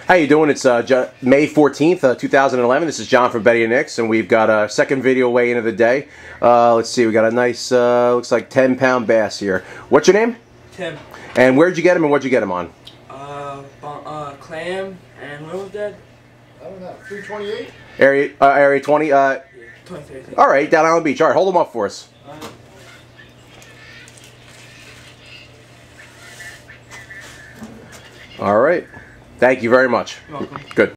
How you doing? It's May 14th, 2011. This is John from Betty and Nick's, and we've got a second video weigh-in of the day. Let's see, we got a nice, looks like 10-pound bass here. What's your name? Tim. And where'd you get him, and what'd you get him on? Clam, and what was that? I don't know, 328? Area 20? Yeah, 23. All right, down Island Beach. All right, hold them up for us. All right. Thank you very much. You're welcome. Good.